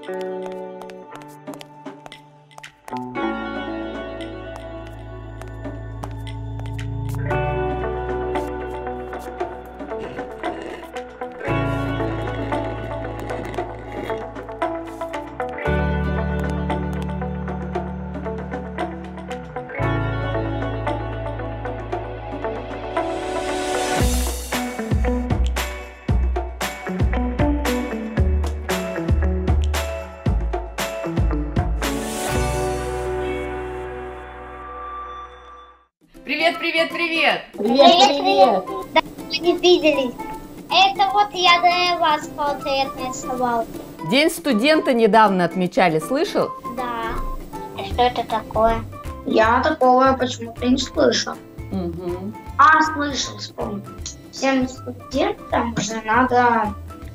Привет, привет, привет! Привет, привет! Да, мы не виделись. Это вот я для вас портрет рисовал. День студента недавно отмечали, слышал? Да. И что это такое? Я такого почему-то не слышал. Угу. Слышал, вспомнил. Всем студентам же надо,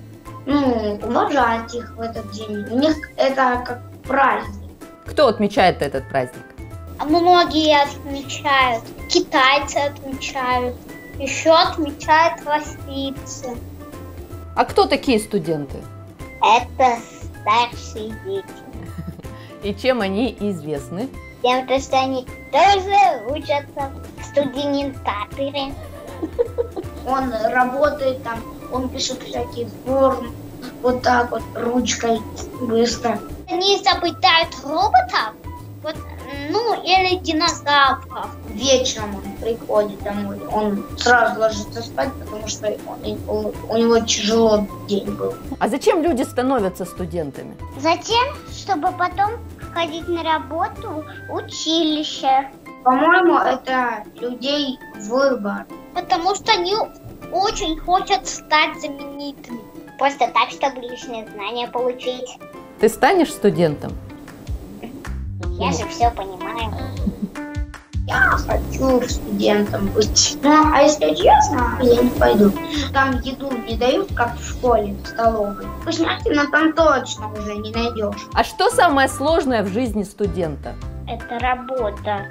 уважать их в этот день. У них это как праздник. Кто отмечает этот праздник? Многие отмечают. Китайцы отмечают. Еще отмечают российцы. А кто такие студенты? Это старшие дети. И чем они известны? Тем, что они тоже учатся в студентатуре. Он работает там, он пишет всякие формы, вот так вот, ручкой, быстро. Они изобретают роботов, или динозавров. Вечером он приходит домой, он сразу ложится спать, потому что у него тяжело день был. А зачем люди становятся студентами? Затем, чтобы потом ходить на работу в училище. По-моему, это людей выбор. Потому что они очень хотят стать знаменитыми. Просто так, чтобы личные знания получить. Ты станешь студентом? Я же все понимаю. Я хочу студентом быть. А если честно, я не пойду. Там еду не дают, как в школе, в столовой. Вкуснятина там точно уже не найдешь. А что самое сложное в жизни студента? Это работа.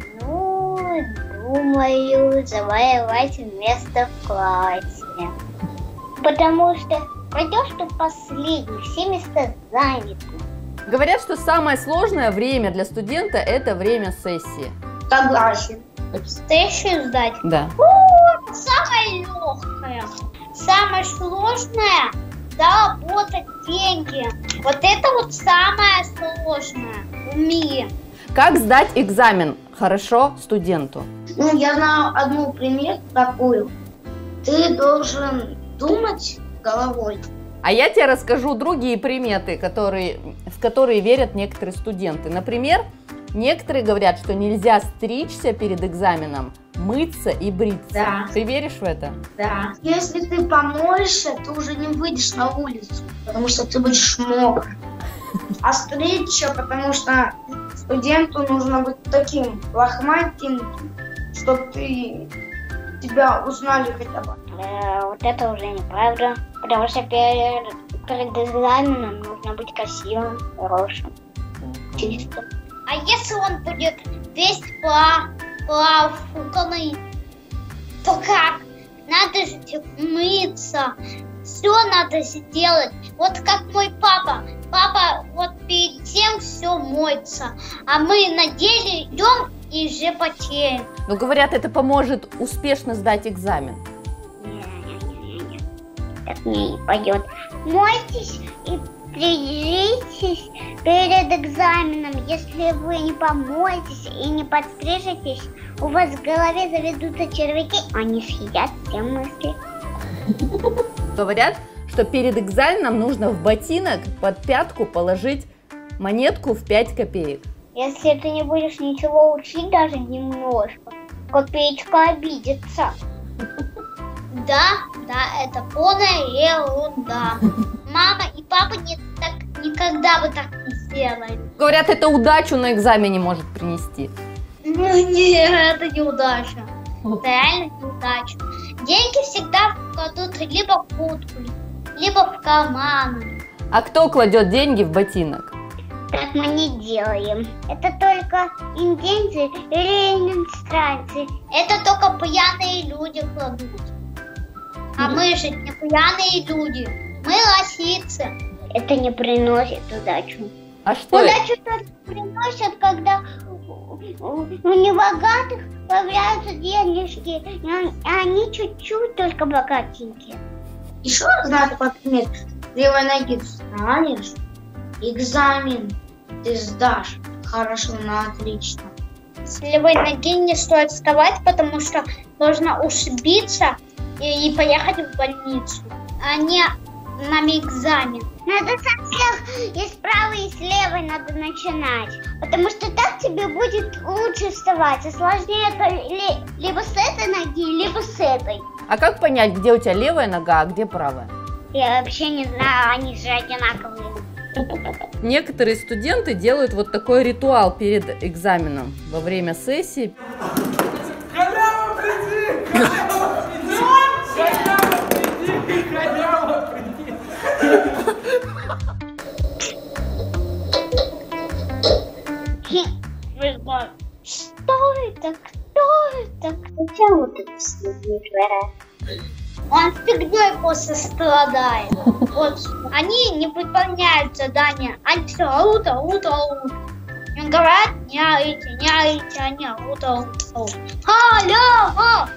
Думаю, завоевать место в классе. Потому что пойдешь ты последний, все места заняты. Говорят, что самое сложное время для студента – это время сессии. Согласен. Сессию сдать? Да. Самое легкое. Самое сложное – заработать деньги. Вот это вот самое сложное в мире. Как сдать экзамен хорошо студенту? Я знаю одну пример такую. Ты должен думать головой. А я тебе расскажу другие приметы, в которые верят некоторые студенты. Например, некоторые говорят, что нельзя стричься перед экзаменом, мыться и бриться. Да. Ты веришь в это? Да. Если ты помоешься, ты уже не выйдешь на улицу, потому что ты будешь мокрый. А стричься, потому что студенту нужно быть таким лохматеньким, чтобы тебя узнали хотя бы. Вот это уже неправда, потому что перед экзаменом нужно быть красивым, хорошим, чистым. А если он будет весь профуканный, то как? Надо же мыться, все надо сделать. Вот как мой папа. Папа вот перед тем все моется, а мы на деле идем и уже потеем. Но говорят, это поможет успешно сдать экзамен. Не, так не пойдет. Мойтесь и стрижитесь перед экзаменом. Если вы не помоетесь и не подстрижетесь, у вас в голове заведутся червяки, они съедят все мысли. Говорят, что перед экзаменом нужно в ботинок под пятку положить монетку в 5 копеек. Если ты не будешь ничего учить, даже немножко, копеечка обидится. Да, это полная ерунда. Мама и папа никогда бы так не сделали. Говорят, это удачу на экзамене может принести. Нет, это неудача. Это реально неудача. Деньги всегда кладут либо в куртку, либо в карманы. А кто кладет деньги в ботинок? Так мы не делаем. Это только индейцы или иностранцы. Это только пьяные люди кладут. А мы же не пьяные люди. Мы российцы. это не приносит удачу. А что? Удачу только приносят, когда у небогатых появляются денежки, и они чуть-чуть только богатенькие. Еще знаю такой пример. С левой ноги встанешь, экзамен ты сдашь хорошо, на отлично. С левой ноги не стоит вставать, потому что можно ушибиться и поехать в больницу, а не на экзамен. Надо со всех, и с правой, и с левой надо начинать. Потому что так тебе будет лучше вставать. А сложнее это либо с этой ноги, либо с этой. А как понять, где у тебя левая нога, а где правая? Я вообще не знаю, они же одинаковые. Некоторые студенты делают вот такой ритуал перед экзаменом во время сессии. Халява, приди! Халява, приди! Халява, приди! Что это? Кто это? Кто вот это следит? Он фигней просто страдает. Вот, они не выполняют задания. Они все аут. Им говорят, не орите, они аут. Халява!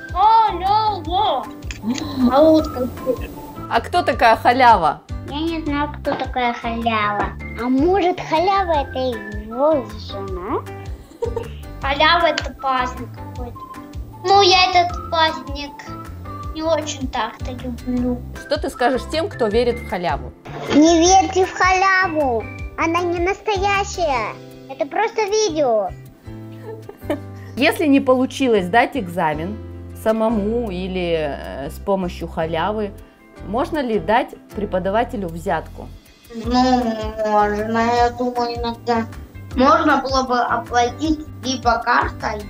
Аут какой. А кто такая халява? Я не знаю, кто такая халява. А может, халява это его жена? Халява это праздник какой-то. Ну, я этот праздник не очень так-то люблю. Что ты скажешь тем, кто верит в халяву? Не верьте в халяву. Она не настоящая. Это просто видео. Если не получилось сдать экзамен самому или с помощью халявы, можно ли дать преподавателю взятку? Ну, можно, я думаю, иногда можно было бы оплатить либо картой,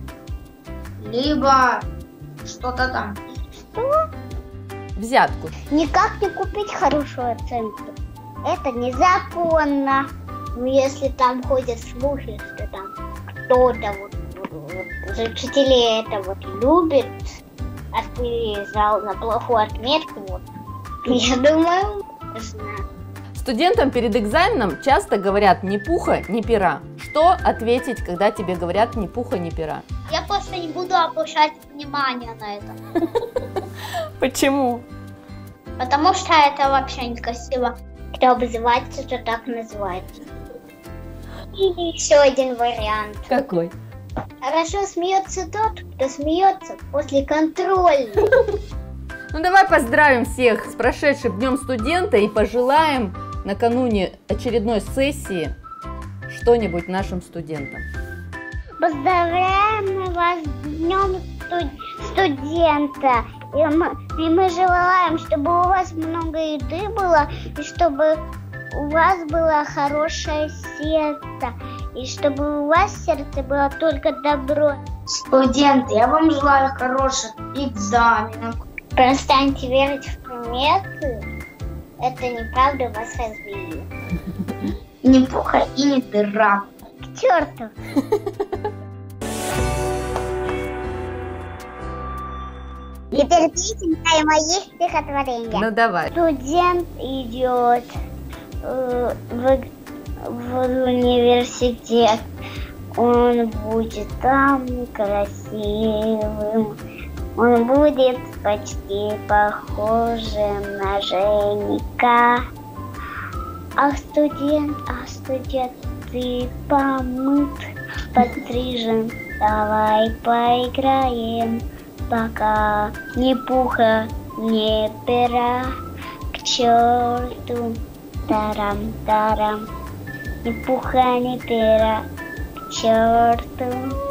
либо что-то там. Что? Взятку. Никак не купить хорошую оценку. Это незаконно. Ну, если там ходят слухи, что там кто-то вот из учителей это вот любит, а ты взял на плохую отметку, вот. Я думаю, знаю. Студентам перед экзаменом часто говорят ни пуха, ни пера. Что ответить, когда тебе говорят ни пуха, ни пера? Я просто не буду обращать внимание на это. Почему? Потому что это вообще некрасиво. Кто обзывается, то так называется. И еще один вариант. Какой? Хорошо смеется тот, кто смеется после контрольной. Ну давай поздравим всех с прошедшим Днем студента и пожелаем накануне очередной сессии что-нибудь нашим студентам. Поздравляем мы вас с Днем студента. И мы желаем, чтобы у вас много еды было, и чтобы у вас было хорошее сердце, и чтобы у вас в сердце было только добро. Студенты, я вам желаю хороших экзаменов. Перестаньте верить в приметы. Это неправда вас развеет. Ни пуха и ни дыра. К черту! Теперь песенка и мои стихотворения. Ну давай. Студент идет в университет. Он будет там красивым. Он будет почти похожим на Женика. Ах, студент, ты помыт, подстрижен. Давай поиграем, пока ни пуха, ни пера. К черту, тарам-тарам, ни пуха, ни пера. К черту.